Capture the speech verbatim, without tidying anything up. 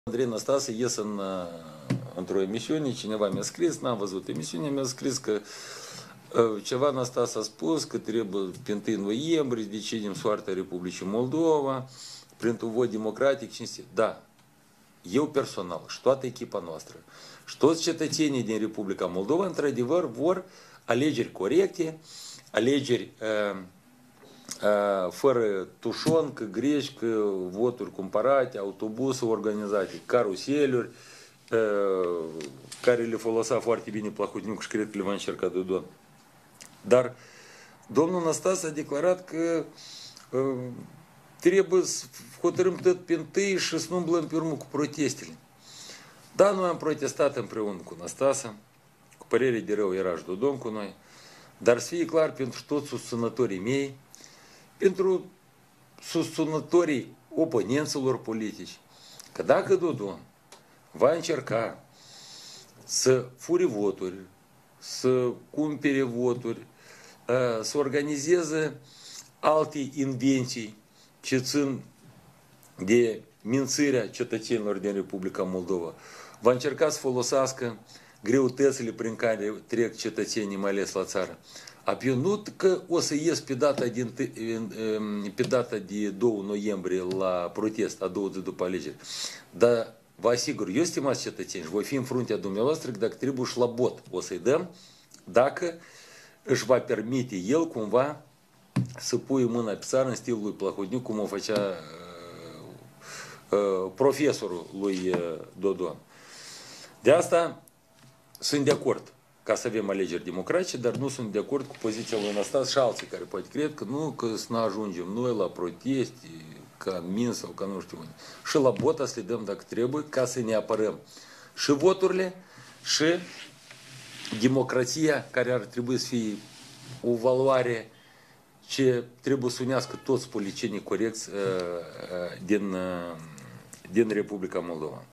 Andrei Năstase ies în, într-o emisiune, cineva mi-a scris, n-am văzut emisiunea, mi-a scris că ceva Năstase a spus că trebuie pe întâi noiembrie decidem soarta Republicii Moldova printr-un vot democratic cinstit. Da, eu personal și toată echipa noastră și toți cetățenii din Republica Moldova, într-adevăr, vor alegeri corecte, alegeri uh, uh, fără tușoncă, greșcă, voturi cumpărate, autobuse organizate, caruseluri, uh, care le folosea foarte bine Plahotniuc și cred că le va încerca Dodon. Dar domnul Năstase a declarat că uh, trebuie să hotărâm tot pe întâi și să nu umblăm pe urmă cu protestele. Da, noi am protestat împreună cu Năstase, cu părere de rău era și Dodon cu noi, dar să fie clar pentru toți susținătorii mei, pentru susținătorii oponenților politici, că dacă Dodon va încerca să fure voturi, să cumpere voturi, să organizeze alte invenții ce țin de mințirea cetățenilor din Republica Moldova, va încerca să folosească greutățile prin care trec cetățenii, mai ales la țară. Apoi nu că o să ies pe data, din, pe data de doi noiembrie la protest, a doua zi după alegeri, dar vă asigur, eu, stimați cetățeni, și voi fi în fruntea dumneavoastră, dacă trebuie și la bot o să-i dăm, dacă își va permite el cumva să pui mâna pe țară în stilul lui Plahotniuc, cum o făcea uh, uh, profesorul lui uh, Dodon. De asta sunt de acord ca să avem alegeri democratice, dar nu sunt de acord cu poziția lui Năstase și alții care poate cred că nu, că să nu ajungem noi la proteste, ca Minsk sau ca nu știu unde. Și la bota să le dăm dacă trebuie, ca să ne apărăm și voturile și democrația, care ar trebui să fie o valoare ce trebuie să unească toți politicienii corecți uh, uh, din, uh, din Republica Moldova.